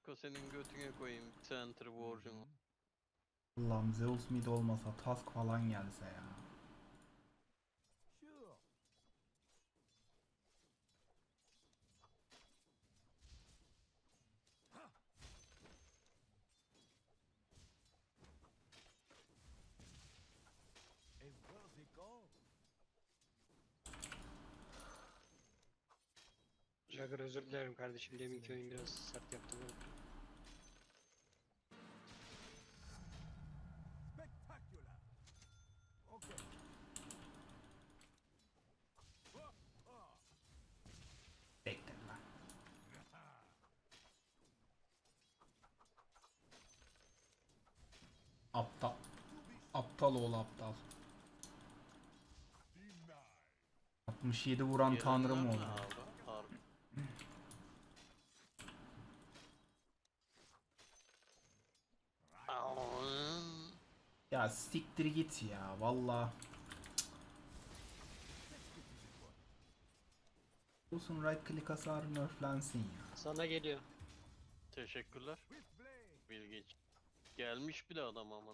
Gekko senin götüne koyayım Center War'cunu. Allah'ım Zeus mid olmasa Task falan gelse ya. Jagger özür dilerim kardeşim. Deminki oyun biraz sert yaptım. Bekle lan. Aptal. Aptal oğlu aptal. 67 vuran tanrım Gelenler oldu. ne abi? Harbi. Ya siktir git ya valla. Olsun right click hasarı nerflensin ya. Sana geliyor. Teşekkürler. Bilgeç. Gelmiş bile adam ama.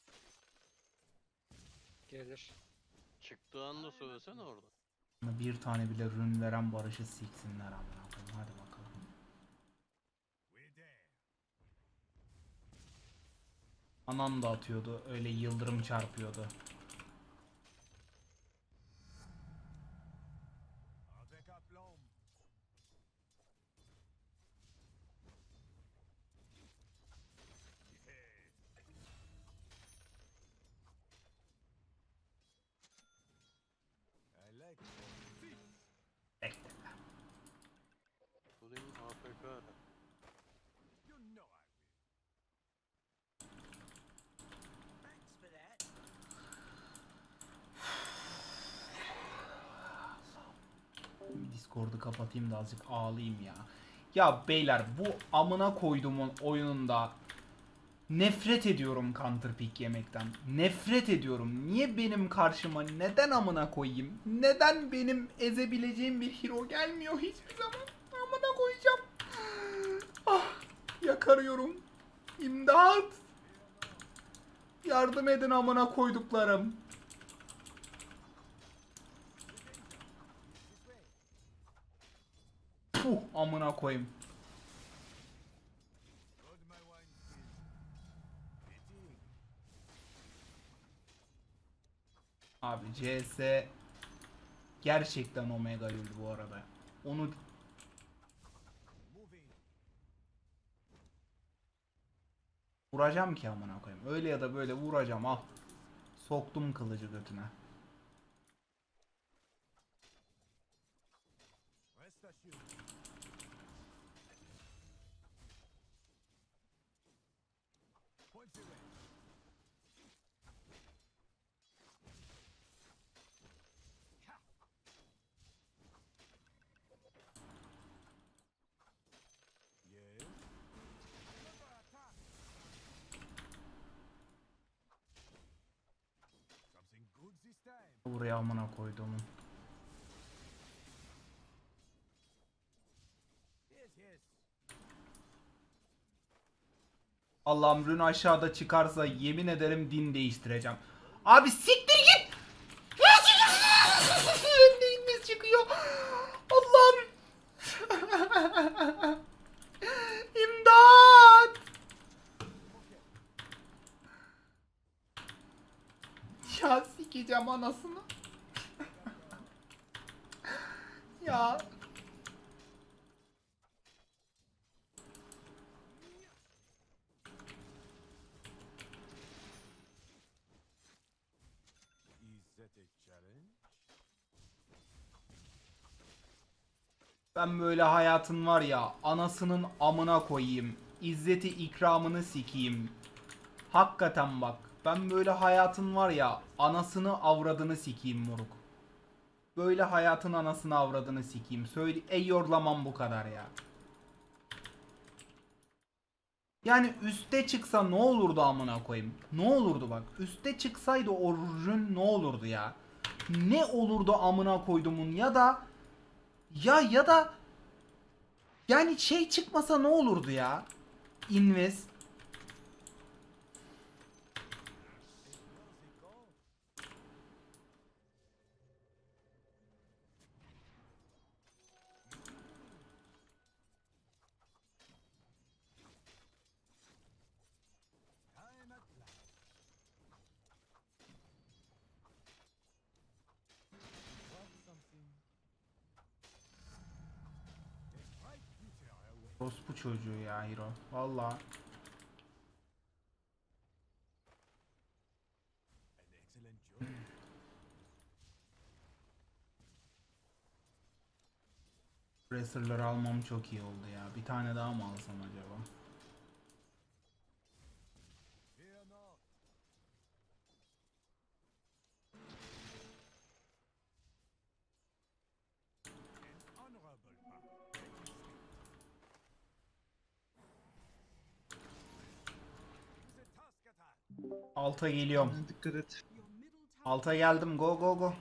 Gelir. Çıktığı anda söylesene orada. Bir tane bile rün veren barışı siksinler amına koyayım. Hadi bakalım. Anam da atıyordu. Öyle yıldırım çarpıyordu. Bekle. Bulayım AFK ara. Discord'u kapatayım da azıcık ağlayayım ya. Ya beyler bu amına koyduğumun oyununda nefret ediyorum counter pick yemekten. Nefret ediyorum. Niye benim karşıma neden amına koyayım? Neden benim ezebileceğim bir hero gelmiyor hiçbir zaman? Amına koyacağım. Ah, yakarıyorum. İmdat. Yardım edin amına koyduklarım. Puh amına koyayım. Abi CS gerçekten Omega öldü bu arada. Onu vuracağım ki amına koyayım. Öyle ya da böyle vuracağım al. Soktum kılıcı götüne. Buraya amına koyduğumun. Allah'ım rün aşağıda çıkarsa yemin ederim din değiştireceğim. Abi siktir git. Neyimiz çıkıyor. Allah'ım. İmdat. Ya sikeceğim anasını. Ya. Ben böyle hayatın var ya anasının amına koyayım. İzzeti ikramını sikeyim. Hakikaten bak. Ben böyle hayatın var ya anasını avradını sikeyim moruk. Böyle hayatın anasını avradını sikeyim. Söyle yorlamam bu kadar ya. Yani üste çıksa ne olurdu amına koyayım? Ne olurdu bak. Üste çıksaydı o rün ne olurdu ya? Ne olurdu amına koydumun ya da yani şey çıkmasa ne olurdu ya? Invest. Bu çocuğu ya Hero. Vallahi. Racer'ları almam çok iyi oldu ya. Bir tane daha mı alsam acaba? Alta geliyorum. Dikkat et. Alta geldim. Go go go.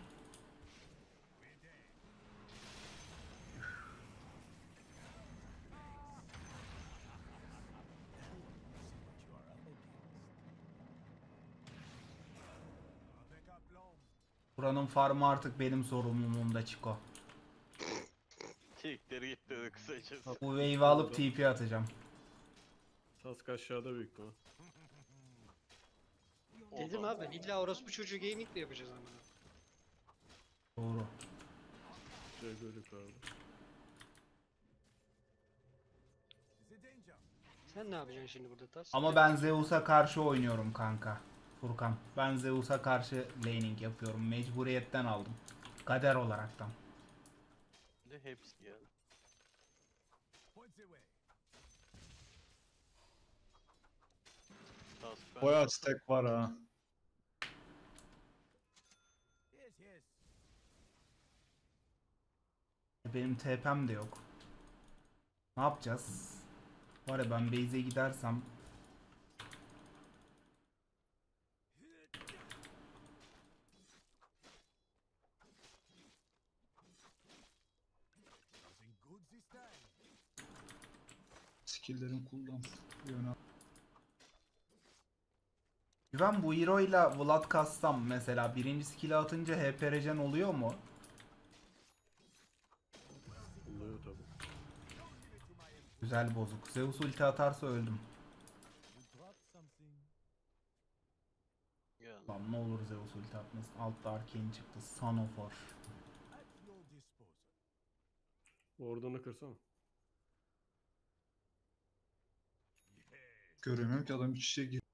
Buranın farmı artık benim sorumluluğumda Chico. Kekleri gitti kısacası. Bu wave'i alıp TP atacağım. Task aşağıda büyük mü? Dedim abi illa orospu çocuğu gaming mi yapacağız ama? Doğru. Jagger yukarıda. Sen ne yapacaksın şimdi burada Tas? Ama ben Zeus'a karşı oynuyorum kanka. Furkan. Ben Zeus'a karşı laning yapıyorum. Mecburiyetten aldım. Kader olaraktan. Bir de hepsi geldi. Bayağı stack var ha. Benim TP'm de yok. Ne yapacağız? Var ya ben base'e gidersem Skill'lerin cooldown. Yöne. Güven bu hero ile Vlad kassam mesela birinci skill'i atınca HP regen oluyor mu? Oluyor tabi. Güzel bozuk. Zeus ulti atarsa öldüm. Geldi. Lan ne olur Zeus ulti atmasın. Altta Arcane çıktı. Son of War. Oradanı kırsana. Göremiyorum ki adam iç içe gir.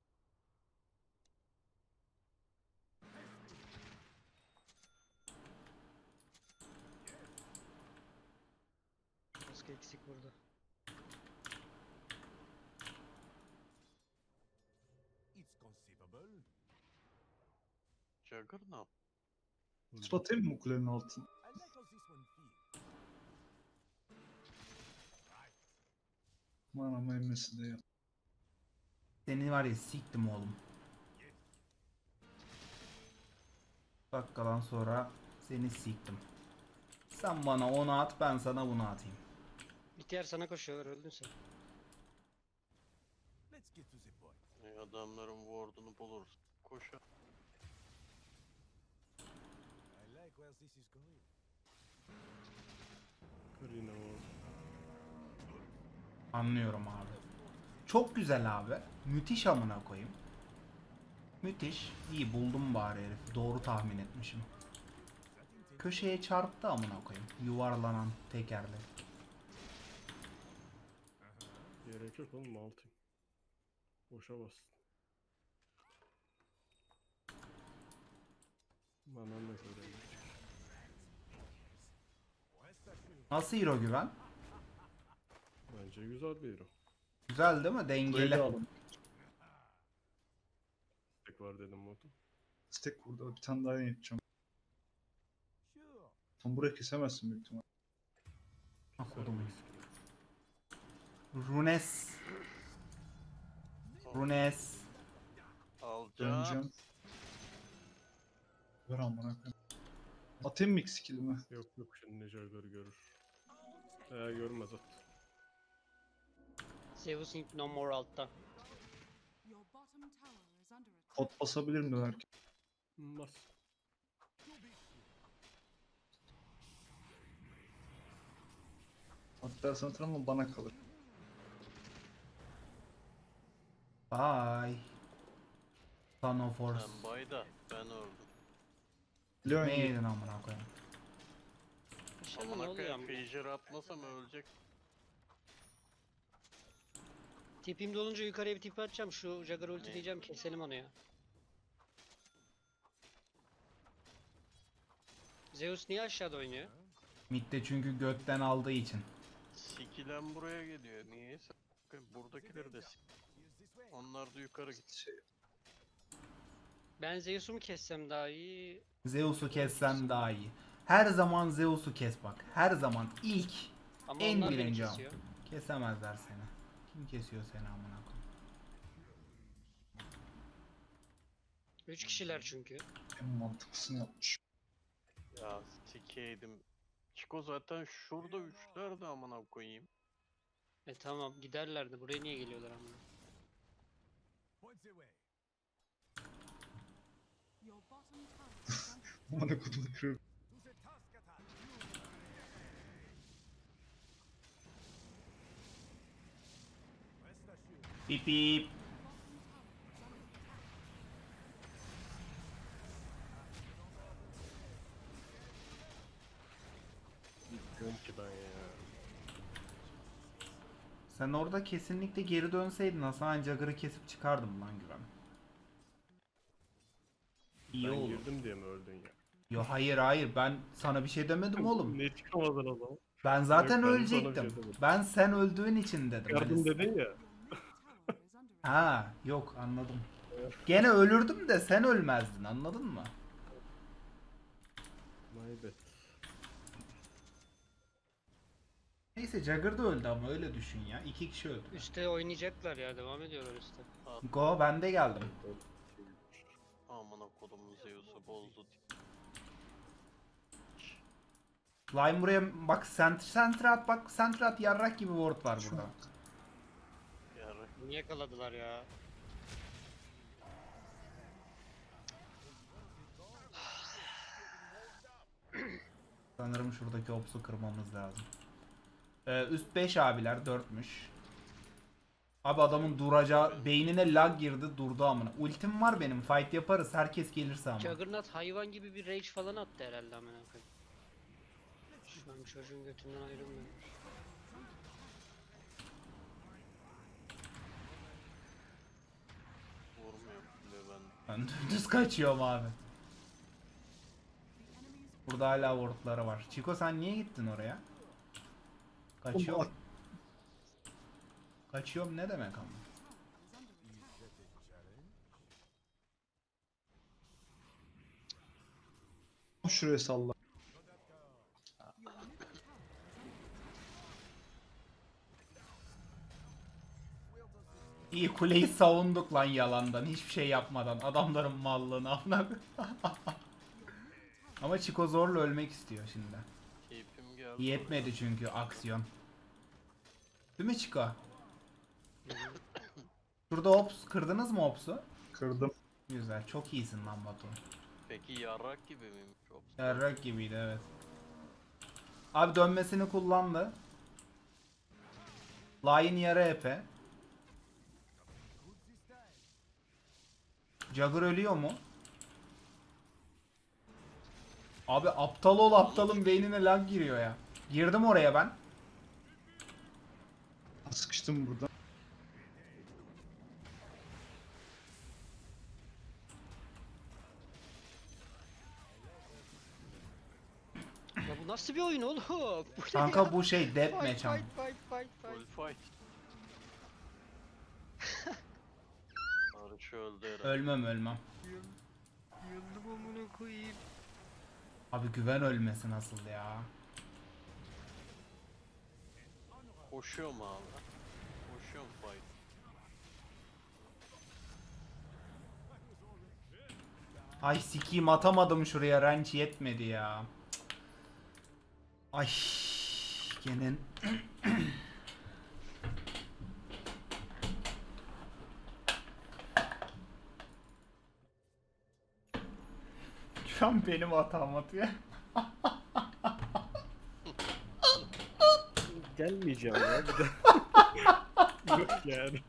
Baskı eksik burada. Jagger ne yaptı? Spatayım mı kulenin altına? Aman ama emmesi de ya. Seni var ya siktim oğlum. Dakikadan sonra seni siktim. Sen bana onu at, ben sana bunu atayım. İhtiyar sana koşuyorlar öldün sen. Adamların ward'unu buluruz. Koşar. Kır yine o. Anlıyorum abi. Çok güzel abi. Müthiş amına koyayım. Müthiş. İyi buldum bari herif. Doğru tahmin etmişim. Köşeye çarptı amına koyayım. Yuvarlanan tekerle. Gerek yok oğlum altı. Boşa bastın. Bana ne kadar. Nasıl hero güven? Bence güzel bir hero. Güzel değil mi? Kuleyi de Dengeli. alın. Tek var dedim modu. Stack burada. Bir tane daha yapacağım. Tam burayı kesemezsin büyük ihtimal. Ah, kodum. Runes. Runes. Alacağım. Döneceğim. Ver amına koyayım. Atayım mı skill'imi? Yok yok şimdi Jagger'ı görür. Görmez at. Zeus Inc. No More altta. Your bottom tower is under attack. Pot basabilirim dönerken. Bas. Hatta sanırım ama bana kalır. Bye. Son of Force. Sen bay da ben öldüm. Leon Ne iyi. yedin amına koyayım? Aşağıda ne Amına oluyor koyayım ama? Fissure atmasam ölecek. Tipim dolunca yukarıya bir tip atacağım. Şu Jagger ulti diyeceğim, keselim onu ya. Zeus niye aşağıda oynuyor? Mid'de çünkü götten aldığı için. Sikilen buraya geliyor. Niyeyse. Buradakileri de sik. Onlar da yukarı git. Şey, Ben Zeus'u mu kessem daha iyi? Zeus'u kessen daha iyi. Her zaman Zeus'u kes bak. Her zaman ilk Ama En onlar beni birinci am. kesiyor. kesemezler seni. Kim kesiyor seni amına koyayım? 3 kişiler çünkü. en mantıklısını yapmış. Ya sikeydim. Çiko zaten şurada üçler de amına koyayım. Tamam giderlerdi. Buraya niye geliyorlar ama? Your bottom tower is under Bana kodunu kırıyor. Bip bip. Gitmiyorum ki ben ya. Sen orada kesinlikle geri dönseydin Hasan Jagger'ı kesip çıkardım lan Güven. İyi Ben oldu. girdim diye mi öldün ya? Yo hayır ben sana bir şey demedim oğlum. Ne çıkamadın o zaman? Ben zaten Yok, ben sana bir şey ölecektim. demedim. Ben sen öldüğün için dedim. Yardım Hani- dedin ya. tower is under attack. Ha yok anladım. Gene ölürdüm de sen ölmezdin anladın mı? Maybet. Neyse Jagger da öldü ama öyle düşün ya. 2 kişi öldü. Üste oynayacaklar ya. Devam ediyorlar üste. Go ben de geldim. Amına kodumun Zeus'u bozdu. Lime buraya bak center at bak center at yarrak gibi ward var burada. Yarı. Niye yakaladılar ya? Sanırım şuradaki opsu kırmamız lazım. Üst 5 abiler 4'müş. Abi adamın duracağı beynine lag girdi durdu amına. Ultim var benim fight yaparız herkes gelirse ama. Juggernaut hayvan gibi bir rage falan attı herhalde amına koyayım. Şu an çocuğun götünden ayrılmıyor. Vurmuyor bile ben. Ben dümdüz kaçıyorum abi. Burada hala wardları var. Chico sen niye gittin oraya? Kaçıyorum. Kaçıyorum ne demek ama? Şuraya salla. İyi kuleyi savunduk lan yalandan. Hiçbir şey yapmadan. Adamların mallığını amına. Ama Chico zorla ölmek istiyor şimdi. Keyfim geldi. Yetmedi çünkü aksiyon. Değil mi Chico? Şurada ops kırdınız mı opsu? Kırdım. Güzel. Çok iyisin lan Batu. Peki yarrak gibi miymiş o? Yarrak gibiydi evet. Abi dönmesini kullandı. Lion yarı epe. Jagger ölüyor mu? Abi aptal ol aptalın beynine lag giriyor ya. Girdim oraya ben. Sıkıştım burada. Ya bu nasıl bir oyun oğlum? Bu ne Kanka ya? bu şey Fight, deathmatch ama. fight. Full fight. Barış öldü herhalde. Ölmem. Yandım amına koyayım. Abi güven ölmesi nasıl ya? Koşuyor mu abi? Koşuyor mu fight? Ay sikiyim atamadım şuraya range yetmedi ya. Ay gene Şu an benim hatam atıyor. Gelmeyeceğim ya bir de. Yok yani.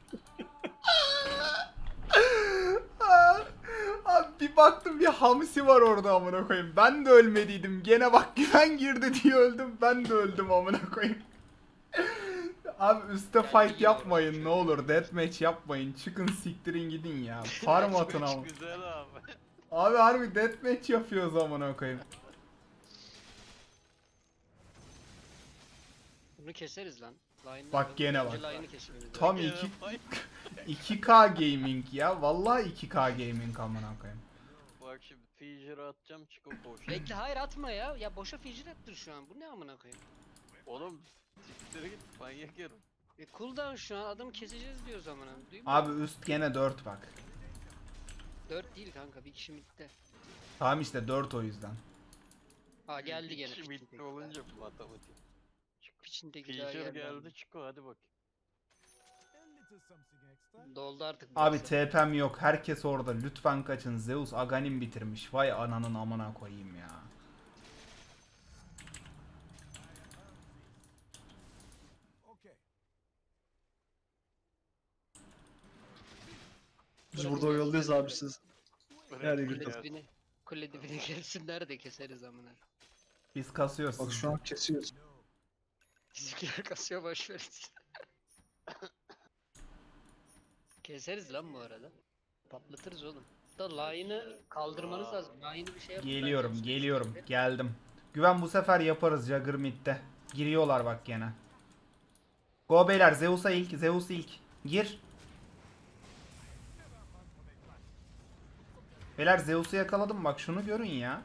Abi bir baktım bir hamsi var orada amına koyayım. Ben de ölmediydim. Gene bak güven girdi diye öldüm. Ben de öldüm amına koyayım. Abi üstte fight yapmayın ne olur. Deathmatch yapmayın. Çıkın siktirin gidin ya. Farm atın ama. Güzel abi. Abi harbi deathmatch yapıyoruz amına koyayım. Bunu keseriz lan. Line'ı Bak gene önce bak. line'ı kesmemiz lazım. Tam Gene 2 fight. 2K gaming ya. Vallahi 2K gaming amına koyayım. Bak şimdi Fissure atacağım Chico boş. Bekle hayır atma ya. Ya boşa fidget attır şu an. Bu ne amına koyayım? Oğlum siktir git manyak yarım. Cooldown şu an adamı keseceğiz diyoruz amına. Duymuyor Abi üst gene 4 bak. 4 değil kanka bir kişi midde. Tamam işte 4 o yüzden. Aa geldi gene. İki bitti olunca bu matematik. Piçindeki daha Fissure geldi. geldi Chico hadi bak. Doldu artık. Abi burası. TP'm yok. Herkes orada. Lütfen kaçın. Zeus Aghanim bitirmiş. Vay ananın amına koyayım ya. Biz burada oyalıyoruz abi siz. Yani Kule bir dibine, kule dibine gelsinler de keseriz amına. Biz kasıyoruz. Bak şu an kesiyoruz. Bizimkiler kasıyor boşver. Keseriz lan bu arada. Patlatırız oğlum. Da line'ı kaldırmanız lazım. Line'ı bir şey yapın. Geliyorum, bence. geliyorum. Geldim. Güven bu sefer yaparız Jagger mid'de. Giriyorlar bak gene. Go beyler Zeus'a ilk, Zeus ilk. Gir. Beyler Zeus'u yakaladım bak şunu görün ya.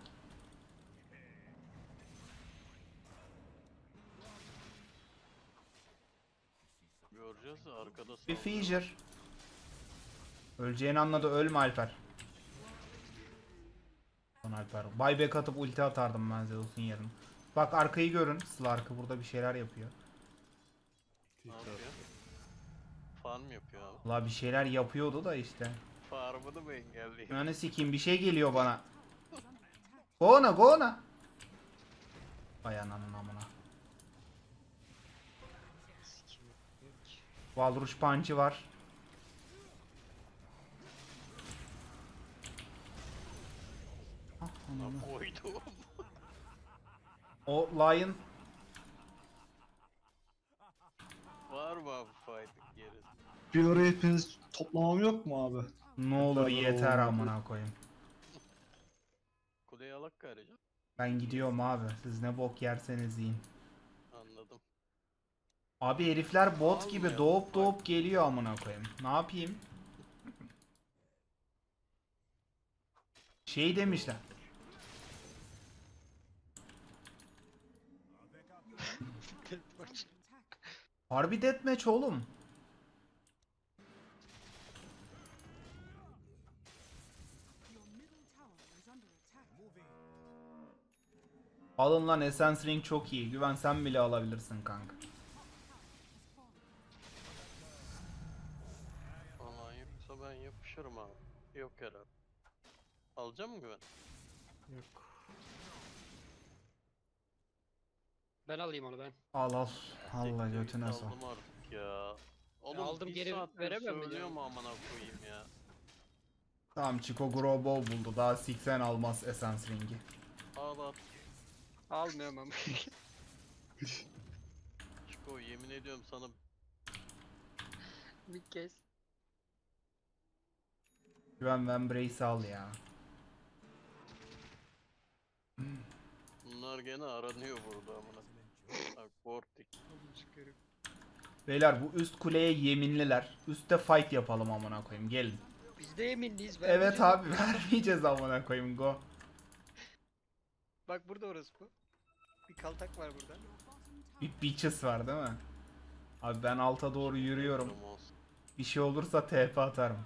Göreceğiz de arkada Bir saldırı. Fissure. Öleceğini anladı ölme Alper. Lan Alper. Buyback atıp ulti atardım ben Zeus'un yerine. Bak arkayı görün. Slark'ı burada bir şeyler yapıyor. Ne yapıyor? Farm yapıyor abi. La bir şeyler yapıyordu da işte. Farmını mı engelliyor? Yani sikeyim bir şey geliyor bana. Go ona go ona. Vay ananın amına. Sikim yok ki. Walrush punch'ı var. Ah, ananı. Koydum. O Lion Var mı abi fight yeri? Bir oraya hepiniz toplamam yok mu abi? ne olur Beraber yeter olmadı. amına koyayım. Kuleye alak gayrıca. Ben gidiyorum abi. Siz ne bok yerseniz yiyin. Anladım. Abi herifler bot gibi Almıyor. doğup doğup geliyor amına koyayım. Ne yapayım? Şey demişler. Harbi deathmatch oğlum. Your middle tower is under attack. Alın lan Essence Ring çok iyi. Güven sen bile alabilirsin kanka. Aman yoksa ben yapışırım abi. Yok herhalde. Alacağım mı güven? Yok. Ben alayım onu ben. Al al. Allah Siktir götüne git, sok. aldım artık ya. Oğlum aldım, bir geri saattir veremem mi söylüyor ya? mu amına koyayım ya. Tamam Chico Grobo buldu. Daha Sixen almaz Essence Ring'i. Al at. Almıyorum ama. Chico yemin ediyorum sana Bir kez. Güven Vembrace'i al ya. bunlar gene aranıyor burada amına. Bak Vortic. Beyler bu üst kuleye yeminliler. Üstte fight yapalım amına koyayım. Gelin. Biz de eminliyiz. Evet abi vermeyeceğiz amına koyayım go. Bak burada orası bu. Bir kaltak var burada. Bir bitches var değil mi? Abi ben alta doğru yürüyorum. Tamam olsun. Bir şey olursa TP atarım.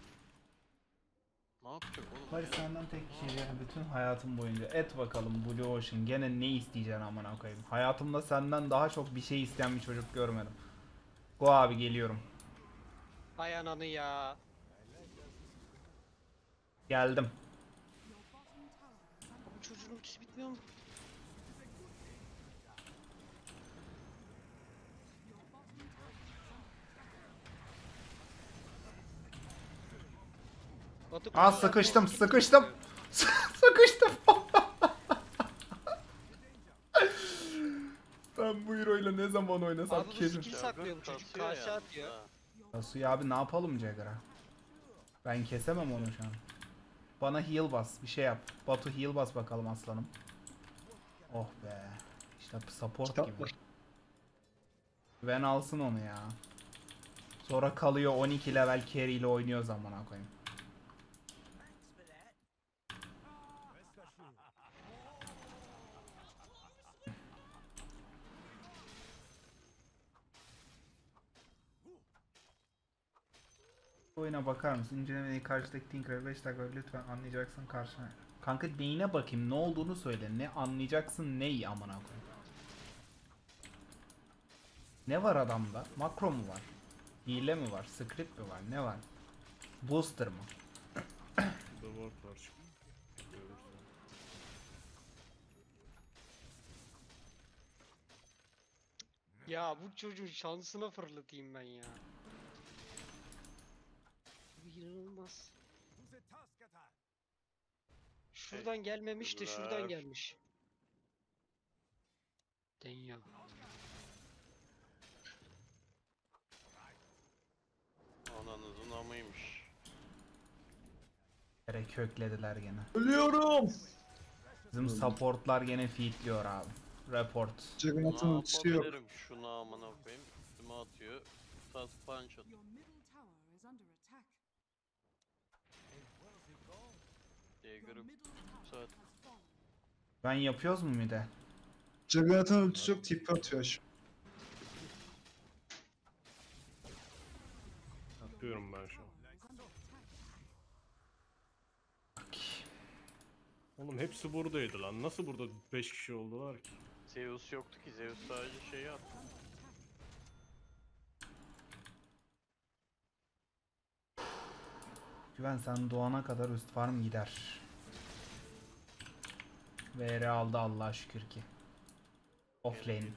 Ne yapacak oğlum? Hayır ya? senden tek bir şey yani bütün hayatım boyunca. Et bakalım Blue Ocean gene ne isteyeceksin amına koyayım. Hayatımda senden daha çok bir şey isteyen bir çocuk görmedim. Go abi geliyorum. Ay ananı ya. Geldim. Your bottom tower is under çocuğun ultisi bitmiyor mu? Batu Aa kutusu sıkıştım atmış, sıkıştım. Sıkıştım. Ben bu hero'yla ne zaman oynasam Abi bu kesin. skill saklıyor bu çocuk. Kasıyor Karşı yalnız atıyor. ha. Nasuya abi ne yapalım Jagger'a? Ben kesemem onu şu an. Bana heal bas, bir şey yap. Batu heal bas bakalım aslanım. Oh be. İşte support Kitap gibi. var. Ben alsın onu ya. Sonra kalıyor 12 level carry ile oynuyor zamana koyayım. Oyuna bakar mısın? İncelemeyi karşıdaki Tinker'ı 5 dakika lütfen anlayacaksın karşına. Kanka neyine bakayım? Ne olduğunu söyle. Ne anlayacaksın neyi amına koyayım. Ne var adamda? Makro mu var? Hile mi var? Script mi var? Ne var? Booster mı? The ward var çık. Görürsen. Ya bu çocuğun şansına fırlatayım ben ya. Bu inanılmaz. Şuradan gelmemiş de şuradan teşekkürler. gelmiş. Denya. Ananızın amıymış. Yere köklediler gene. Ölüyorum. Bizim supportlar gene feedliyor abi. Report. Juggernaut'un Ne ultisi yok. yapabilirim? Şunu amına koyayım. Üstüme atıyor. Fast punch atıyor. Your middle tower is under attack. Dagger'ı Your middle tower saat. has fallen. Ben yapıyoruz mu mide? Juggernaut'un ultisi yok. Tip atıyor şu. Atıyorum ben şu an. Is under attack. Oğlum hepsi buradaydı lan. Nasıl burada 5 kişi oldular ki? Zeus yoktu ki. Zeus sadece şeyi attı. Güven sen doğana kadar üst farm gider. VR aldı Allah'a şükür ki. Offlane. Geleyim.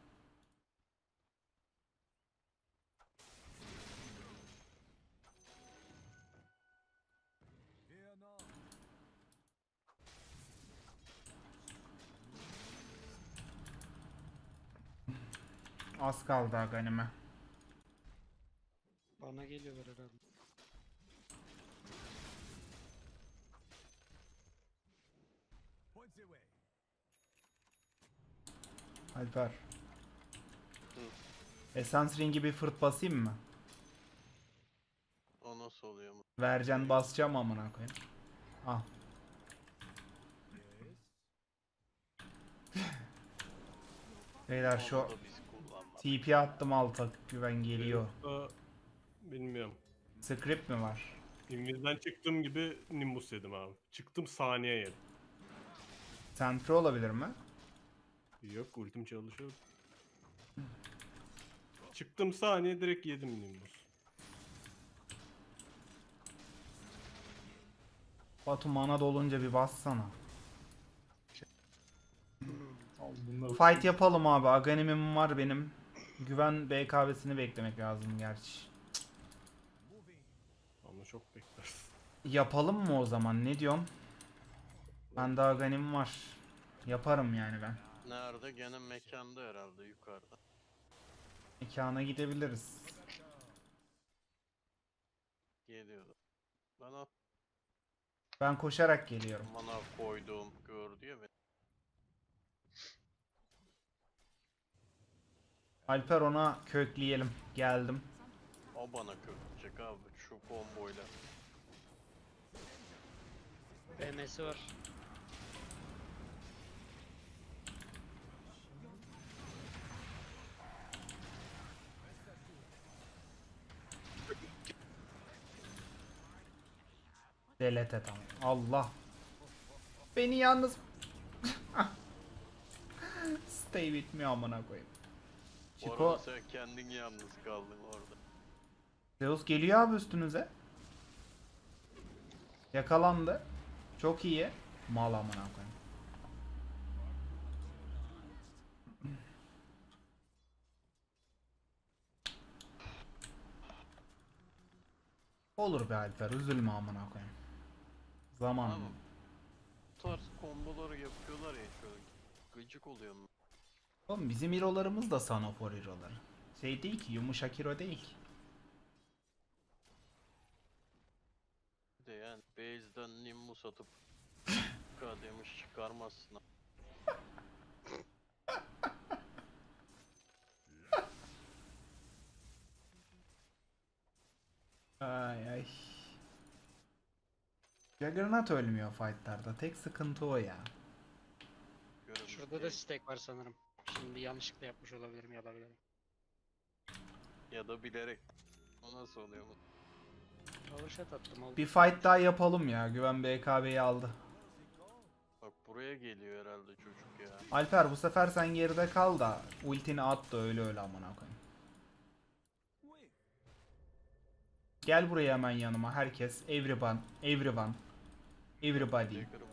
Az kaldı Aganime. Bana geliyorlar herhalde. Alper. Essence Ring'i bir fırt basayım mı? O nasıl oluyor mu? Vercen basacağım amına koyayım. Ah. Beyler şu Onu da biz kullanmadık. TP attım alta. Güven geliyor. Bilmiyorum. Script mi var? Inviz'den çıktığım gibi Nimbus yedim abi. Çıktım saniye yedim. Sentry olabilir mi? Yok ultim çalışıyor. Çıktım saniye direkt yedim Nimbus. Batu mana dolunca bir bassana. Al bunları. Fight yapalım abi. Aganimim var benim. Güven BKB'sini beklemek lazım gerçi. Ama çok bekleriz. Yapalım mı o zaman? Ne diyorsun? Bende Aganim var. Yaparım yani ben. Nerede? Gene mekanda herhalde yukarıda. Mekana gidebiliriz. Geliyordu. Bana Ben koşarak geliyorum. mana koyduğum gördü ya beni. Alper ona kökleyelim. Geldim. O bana köklecek abi şu komboyla. BM'si var. Delete tamam. Allah. Beni yalnız... Stay with me amına koyayım. Bu Chico, arada sen kendin yalnız kaldın orada. Zeus geliyor abi üstünüze. Yakalandı. Çok iyi. Mal amına koyayım. Olur be Alper, üzülme amına koyayım. Zaman. Tamam. Bu tarz komboları yapıyorlar ya şöyle. Gıcık oluyorum. Oğlum bizim hero'larımız da Son of War hero'ları. Şey değil ki, yumuşak hero değil ki. Bir de yani base'den Nimbus atıp demiş çıkarmazsın. Ay ay. Juggernaut ölmüyor fightlarda. Tek sıkıntı o ya. Görünmüş Şurada da değil. stack var sanırım. Şimdi yanlışlıkla yapmış olabilirim ya da bilerek. Ya da bilerek. O nasıl oluyor mu? Overshot attım oldu. Bir fight daha yapalım ya. Güven BKB'yi aldı. Bak buraya geliyor herhalde çocuk ya. Alper bu sefer sen geride kal da ultini at da öyle öyle amına koyayım. Gel buraya hemen yanıma herkes. Everyone. Everyone. Everybody. Dagger'ım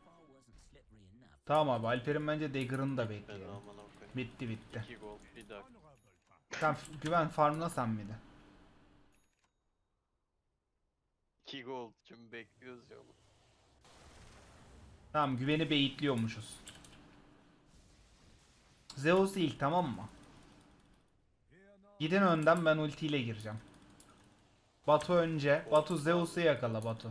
Tamam abi, Alper'in bence dagger'ını da ben bekliyorum. aman okuyayım. Bitti bitti. 2 gol bir dakika. Sen güven farmla sen bir de. 2 gol için bekliyoruz ya. Tamam, güveni beyitliyormuşuz. Zeus ilk, tamam mı? Gidin önden, ben ultiyle gireceğim. Batu önce. Batu Zeus'u yakala Batu.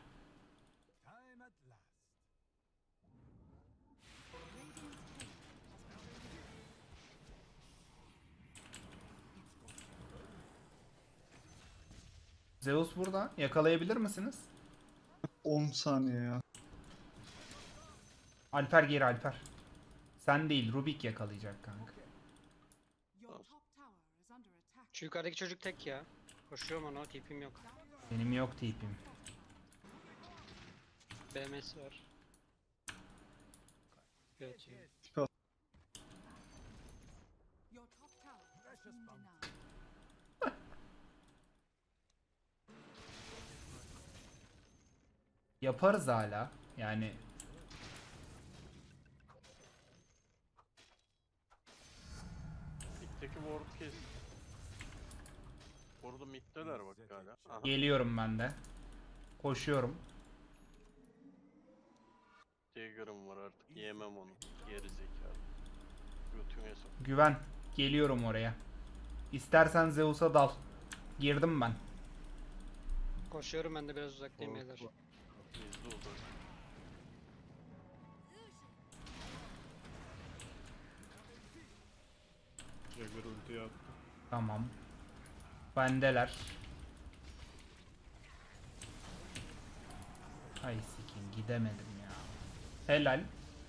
Zeus burada. Yakalayabilir misiniz? 10 saniye ya. Alper geri, Alper. Sen değil, Rubik yakalayacak kanka. Your top tower is under attack. Şu yukarıdaki çocuk tek ya. Koşuyorum ona, tipim yok. Benim yok tipim. BMS var. Evet. Your top tower has been denied. Yaparız hala. Yani Mid'deki ward kes. Orada mid'deler bak hala. Aha. geliyorum ben de. Koşuyorum. Dagger'ım var artık. Yemem onu. Geri zekalı. Götüne sok. Güven. Geliyorum oraya. İstersen Zeus'a dal. Girdim ben. Koşuyorum, ben de biraz uzaktayım beyler. Bizde olur. Jagger ultiyi attı. Tamam. Bendeler. Ay sikin, gidemedim ya. Helal.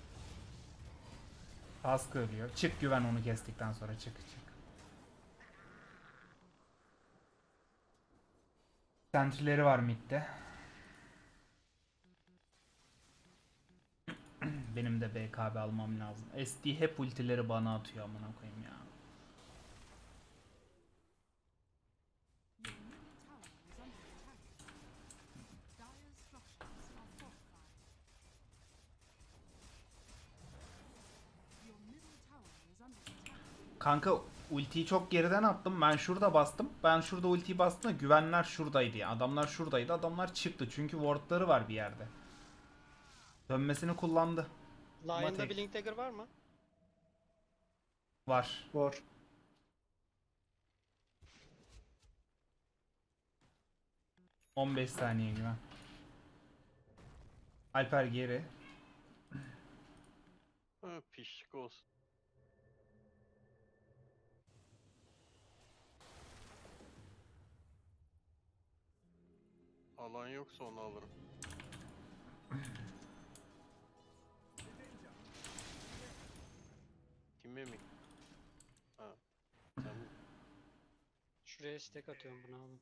Kaskı ölüyor. Çık Güven, onu kestikten sonra çık çık. Sentry'leri var midde. Benim de BKB almam lazım. SD hep ultileri bana atıyor amına koyayım ya. Your middle tower is under attack. Dire's structures are fortified. Your middle tower is under attack. Kanka ultiyi çok geriden attım. Ben şurada bastım. Ben şurada ultiyi bastım da güvenler şuradaydı ya. Adamlar şuradaydı. Adamlar çıktı. Çünkü wardları var bir yerde. Dönmesini kullandı. Lion'da tek- bir link dagger var mı? Var. Var. ...15 saniye güven. Alper geri. Ha, pişlik olsun. Alan yoksa onu alırım. Kime mi? Ha. Sen mi? Şuraya stack atıyorum, bunu alın.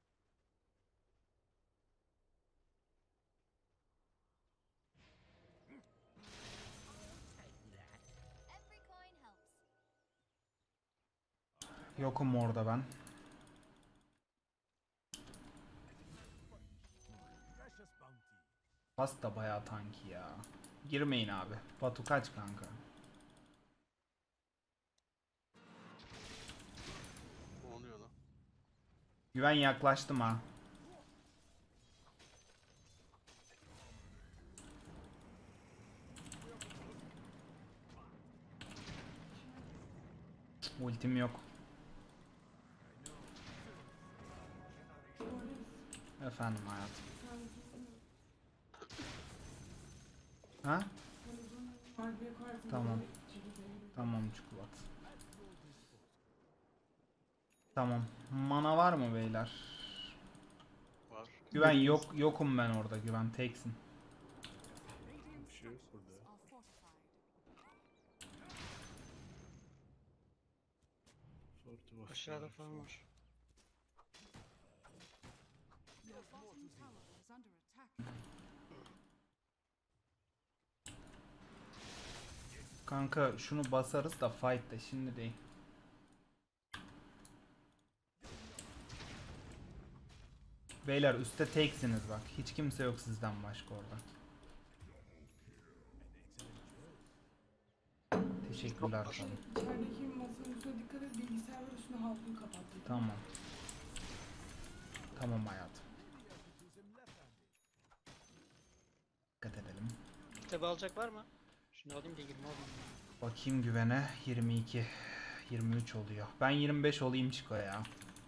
Every coin helps. Yokum orada ben. Pas da bayağı tanki ya. Girmeyin abi. Batu kaç kanka. Ne oluyor lan? Güven yaklaştım ha. Ultim yok. Efendim hayatım. Ha? Tamam. Tamam çikolat. Tamam. Mana var mı beyler? Var. Güven yokum ben orada. Güven teksin. Bir şey yok burada. Are fortified. Forti bastı. Aşağıda falan var. Your bottom tower is under attack. Kanka şunu basarız da fight de şimdi değil. Beyler üstte teksiniz bak. Hiç kimse yok sizden başka orada. Teşekkürler sana. İçerideki masanın üstüne dikkat et, bilgisayar var üstüne havluyu kapat. Tamam. Tamam hayatım. Dikkat edelim. Kitabı alacak var mı? Şunu alayım da 20 alayım. Bakayım güvene 22 23 oluyor. Ben 25 olayım Chico ya.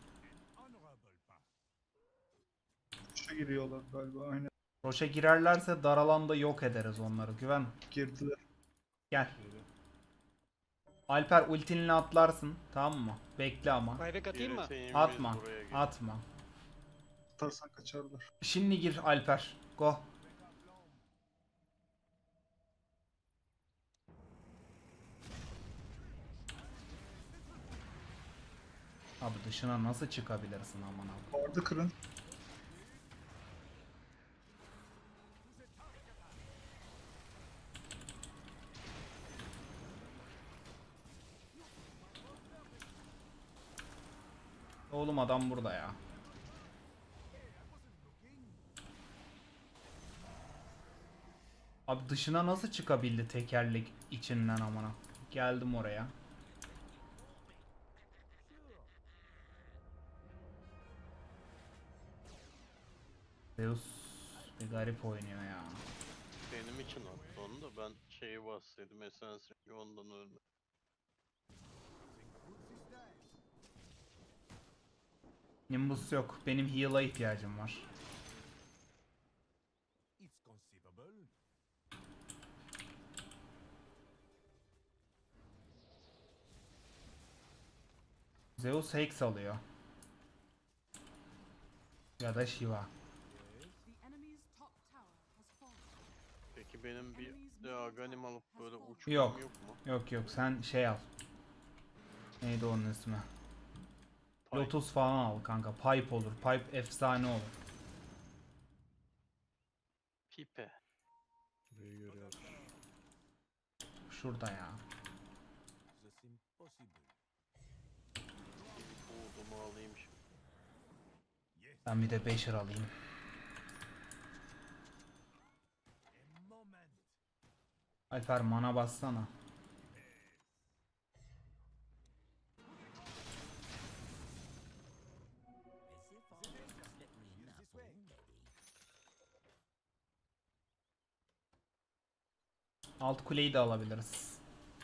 Şu giriyorlar galiba aynen. Roş'a girerlerse dar alanda yok ederiz onları. Güven Girdiler. gel. Alper ultinle atlarsın tamam mı? Bekle ama. Buyback atayım mı? Yürüteyim, Atma. biz buraya gel. Atma. Atarsan kaçarlar. Şimdi gir Alper. Go. Abi dışına nasıl çıkabilirsin aman abi. Vardı kırın. Oğlum adam burada ya. Abi dışına nasıl çıkabildi tekerlek içinden amına. Geldim oraya. Zeus bir garip oynuyor ya. Benim için attı onu da ben şeyi bastıydım esens ondan ölme. Nimbus yok. Benim heal'a ihtiyacım var. Zeus Hex alıyor. Ya da Shiva. The enemy's top tower has fallen. Peki benim bir de Aghanim alıp böyle uçmam Yok. yok mu? Yok yok sen şey al. Neydi onun ismi? Pipe. Lotus falan al kanka. Pipe olur. Pipe efsane olur. Pipe. Burayı görüyorum. Şurada ya. Buğdumu alayım şimdi. Ben bir de Beşir alayım. Alper mana bassana. Alt kuleyi de alabiliriz.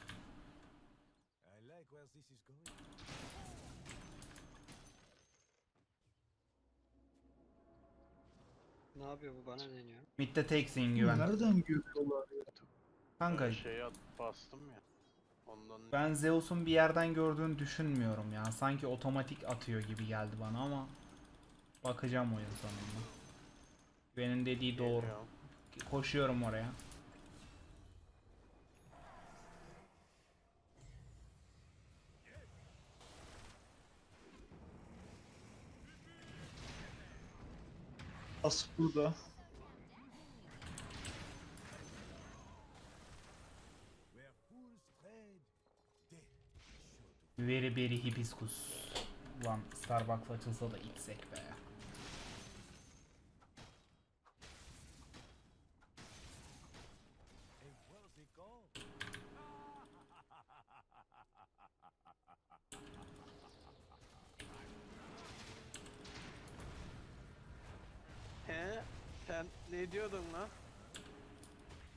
Ne yapıyor bu, bana deniyor. Mid'de teksin güven. Nereden görüyorlar ya? Kanka Ben şey bastım ya. Ondan ben Zeus'un bir yerden gördüğünü düşünmüyorum ya. Sanki otomatik atıyor gibi geldi bana ama bakacağım oyun sonunda. Güven'in dediği doğru. geliyorum. Koşuyorum oraya. As burada. Very very hibiscus. Ulan Starbucks açılsa da içsek be. He? Sen ne diyordun lan?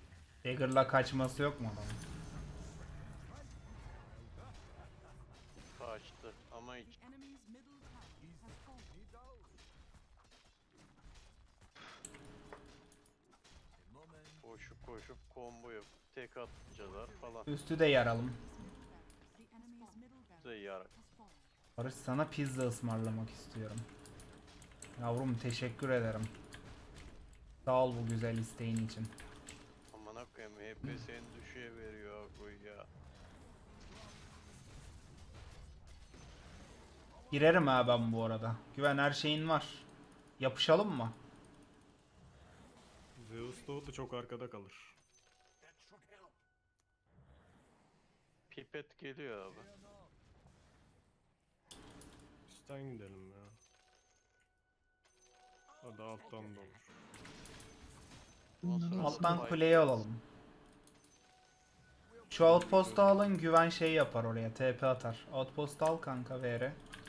Dagger'la kaçması yok mu adamın? Kaçtı ama hiç. The enemy's middle tower has fallen. Koşup combo yap. Tek atmacalar falan. Üstü de yaralım. The enemy's middle Bize barracks yarar. has fallen. Barış, sana pizza ısmarlamak istiyorum. Yavrum, teşekkür ederim. Sağ ol bu güzel isteğin için. Aman koyayım hep seni düşüğe veriyor bu ya. Girerim ha ben bu arada. Güven, her şeyin var. Yapışalım mı? Zeus da çok arkada kalır. Pipet geliyor abi. Üstten gidelim ya. Hadi alttan da olur. Ondan sonra Alttan Spike kuleyi gelsin. alalım. Şu outpost'u alın, Güven şey yapar oraya, TP atar. Outpost'u al kanka, VR.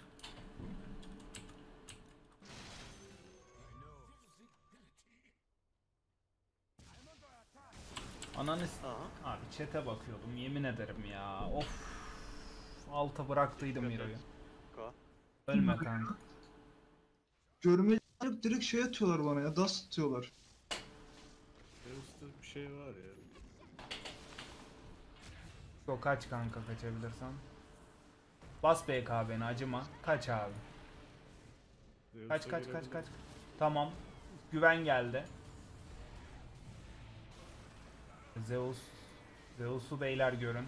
Ananı Aha. abi, chat'e bakıyordum yemin ederim ya. Of. Alta bıraktıydım Dikkat Hero'yu. et. Ko. Ölme kanka. Görmeli yok, direkt şey atıyorlar bana ya. Dust atıyorlar. Zeus'ta bir şey var ya. Yok, kaç kanka, kaçabilirsen. Bas BKB'ni, acıma. Kaç abi. Zeus'a Kaç. girebilir. Tamam. Güven geldi. Zeus'u beyler görün.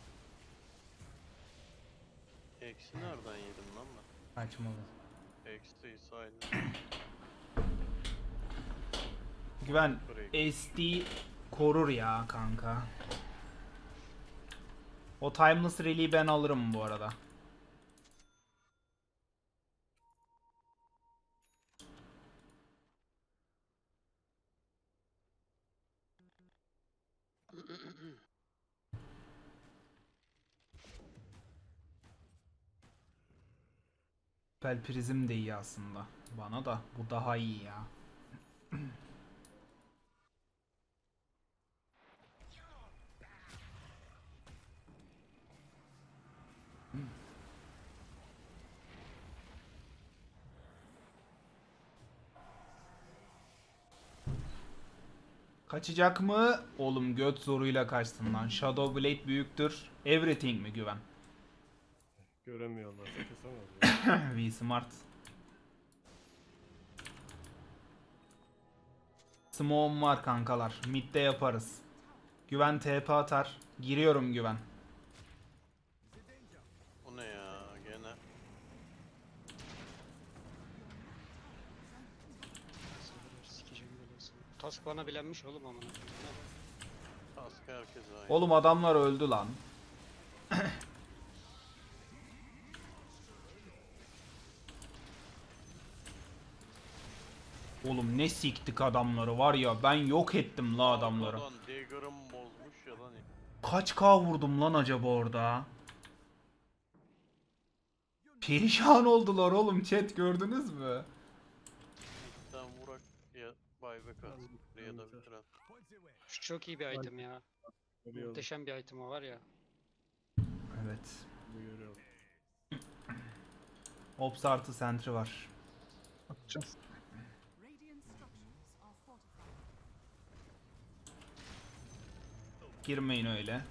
Eksi nereden yedim lan ben? Kaçmalı. Eksi saydım. Güven Burayı. SD korur ya kanka. O Timeless Rally'yi ben alırım bu arada. Pel prizm de iyi aslında. Bana da bu daha iyi ya. Kaçacak mı? Oğlum göt zoruyla kaçtın lan. Shadow Blade büyüktür. Everything mi Güven? Göremiyorlar. Kesemez ya. V Smart. Smoke'um var kankalar. Mid'de yaparız. Güven TP atar. Giriyorum Güven. O ne ya gene? Sikeceğim belasını. Task bana bilenmiş oğlum amına koyayım. Task herkes aynı. Oğlum adamlar öldü lan. Oğlum ne siktik adamları var ya, ben yok ettim la adamları. Arkadan Dagger'ım bozmuş ya lan. Kaç K vurdum lan acaba orada? Perişan oldular oğlum, chat gördünüz mü? Sen vurak ya buyback at ya da bitiren. Şu çok iyi bir item ya. Görüyorum. Muhteşem bir item o var ya. Evet. Bu görüyorum. Ops artı sentry var. Atacağım. Radiant structures are fortified. Girmeyin öyle.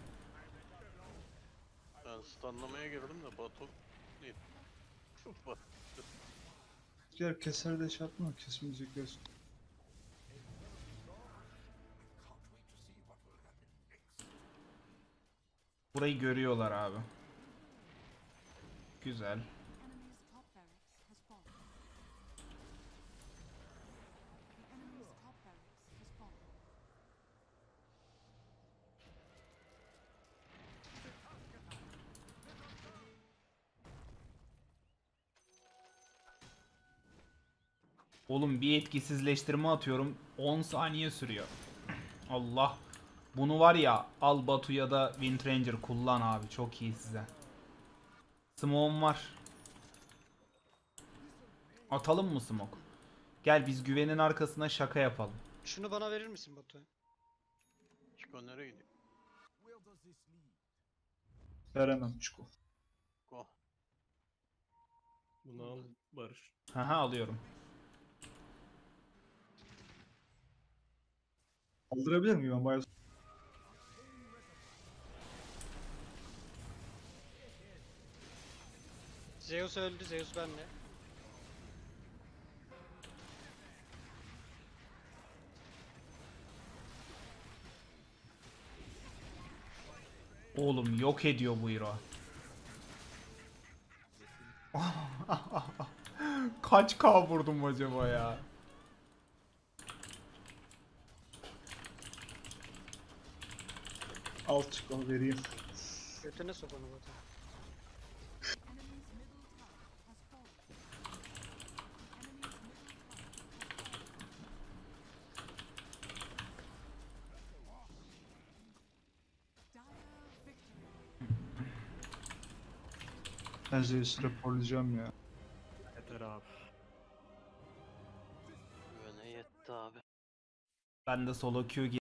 Ben stunlamaya girdim de Batu değil. Batu. Gel keser de şey yapma. Kesmeyecekler. Burayı görüyorlar abi. Güzel. Enemy's top barracks has fallen. The enemy's top barracks has fallen. Oğlum bir etkisizleştirme atıyorum. 10 saniye sürüyor. Allah. Bunu var ya, al Batu ya da Wind Ranger kullan abi. Çok iyi size. Smoke'um var. Atalım mı smoke? Gel biz Güven'in arkasına şaka yapalım. Şunu bana verir misin Batu? Chico nereye gidiyor? Veremem Çiko. Go. Bunu al Barış. Haha alıyorum. Kaldırabilir miyim ben bayağı? Zeus öldü. Zeus bende. Oğlum yok ediyor bu hero. Kaç K vurdum acaba ya? Al çık al vereyim. Götüne sok onu Batu. Enemy's middle tower has fallen. Enemy's middle tower has fallen. Dire victory. Ben Zeus'u raporlayacağım ya. Yeter abi. Güvene yetti abi. Ben de solo queue